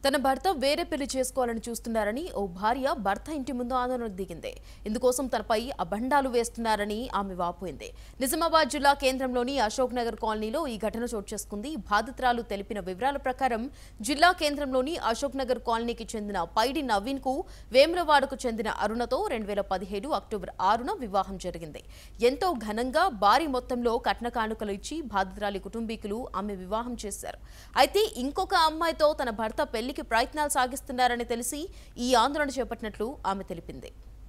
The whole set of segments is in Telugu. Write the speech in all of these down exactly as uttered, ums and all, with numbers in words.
తన భర్త వేరే పెళ్లి చేసుకోవాలని చూస్తున్నారని ఓ భార్య భర్త ఇంటి ముందు ఆందోళనకు దిగింది. ఇందుకోసం తనపై అబండాలు వేస్తున్నారని ఆమె వాపోయింది. నిజామాబాద్ జిల్లా కేంద్రంలోని అశోక్ నగర్ కాలనీలో ఈ ఘటన చోటు చేసుకుంది. బాధితురాలు తెలిపిన వివరాల ప్రకారం జిల్లా కేంద్రంలోని అశోక్ నగర్ కాలనీకి చెందిన పైడి నవీన్ కు వేములవాడకు చెందిన అరుణతో రెండు వేల పదిహేడు అక్టోబర్ ఆరున వివాహం జరిగింది. ఎంతో ఘనంగా భారీ మొత్తంలో కట్న కానుకలు ఇచ్చి బాధితురాలి కుటుంబీకులు ఆమె వివాహం చేశారు. అయితే ఇంకొక అమ్మాయితో తన భర్త పెళ్లి ప్రయత్నాలు సాగిస్తున్నారని తెలిసి ఈ ఆందోళన చేపట్టినట్లు ఆమె తెలిపింది.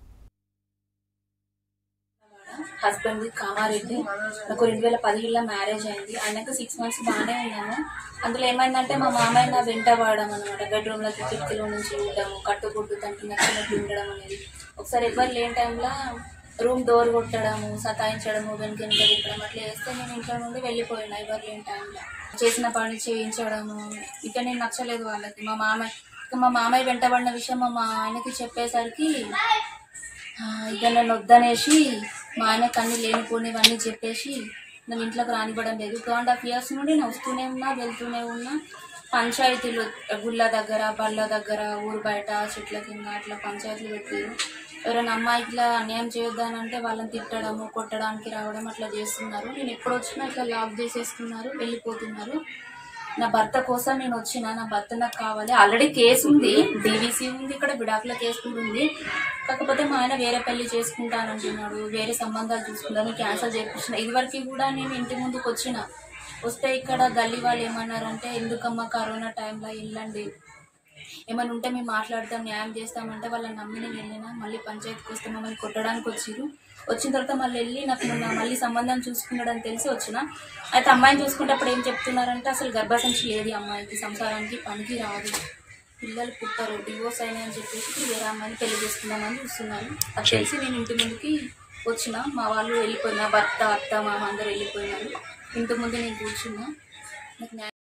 హస్బెండ్ కామారెడ్డి, నాకు రెండు వేల పదిహేడులో మ్యారేజ్ అయింది. ఆయనకు సిక్స్ మంత్స్ బాగానే ఉన్నాము. అందులో ఏమైందంటే మా మామయ్య నా వెంట వాడడం అనమాట. బెడ్రూమ్ లోకి కిటికీలో నుంచి ఉండడము, కట్టుబొట్టు తనకి నచ్చినట్టు ఉండడం అనేది. ఒకసారి ఎవరు లేని టైంలో రూమ్ డోర్ కొట్టడము, సతాయించడము, వెనుక వెనుక తిప్పడం అట్లా చేస్తే నేను ఇంట్లో నుండి వెళ్ళిపోయినా. ఎవరు లేని టైంలో చేసిన పని చేయించడము ఇక నేను నచ్చలేదు వాళ్ళకి. మా మామయ్య మా మామయ్య వెంటబడిన విషయం మా ఆయనకి చెప్పేసరికి ఇక నన్ను వద్దనేసి మా ఆయనకు అన్ని లేనిపోనివన్నీ చెప్పేసి నన్ను ఇంట్లోకి రానివ్వడం లేదు. టూ అండ్ హాఫ్ ఇయర్స్ నుండి నేను వస్తూనే ఉన్నా, వెళ్తూనే ఉన్నా. పంచాయతీలు గుళ్ళ దగ్గర, బళ్ళ దగ్గర, ఊరు బయట, చెట్ల కింద అట్లా పంచాయతీలు పెట్టారు. ఎవరైనా అమ్మాయికిలా అన్యాయం చేయొద్దానంటే వాళ్ళని తిట్టడము, కొట్టడానికి రావడం అట్లా చేస్తున్నారు. నేను ఎప్పుడు వచ్చినా ఇట్లా లాక్ చేసేస్తున్నారు, వెళ్ళిపోతున్నారు. నా భర్త కోసం నేను వచ్చిన, నా భర్త నాకు కావాలి. ఆల్రెడీ కేసు ఉంది, డీవీసీ ఉంది, ఇక్కడ విడాకుల కేసు కూడా ఉంది. కాకపోతే మా ఆయన వేరే పెళ్లి చేసుకుంటానంటున్నాడు, వేరే సంబంధాలు చూసుకుంటాను, క్యాన్సల్ చేయించిన. ఇదివరకు కూడా నేను ఇంటి ముందుకు వచ్చిన వస్తే ఇక్కడ గల్లీ వాళ్ళు ఏమన్నారంటే, ఎందుకమ్మా కరోనా టైంలో వెళ్ళండి, ఏమైనా ఉంటే మేము మాట్లాడతాం, న్యాయం చేస్తామంటే వాళ్ళని నమ్మి నేను వెళ్ళినా. మళ్ళీ పంచాయతీకి వస్తే మమ్మల్ని కొట్టడానికి వచ్చిరు. వచ్చిన తర్వాత మళ్ళీ వెళ్ళి నాకు మొన్న మళ్ళీ సంబంధం చూసుకున్నాడని తెలిసి వచ్చిన. అయితే అమ్మాయిని చూసుకునేటప్పుడు ఏం చెప్తున్నారంటే, అసలు గర్భసంచి లేదు అమ్మాయికి, సంసారానికి పనికి రాదు, పిల్లలు పుట్టారు, డివోర్స్ అయినాయని చెప్పేసి వేరే అమ్మాయిని పెళ్లి చేసుకుందామని చూస్తున్నారు. అది తెలిసి నేను ఇంటి ముందుకి వచ్చిన. మా వాళ్ళు వెళ్ళిపోయినా, భర్త అత్త మామ అందరూ వెళ్ళిపోయినారు. ఇంటి ముందు నేను కూర్చున్నా. నాకు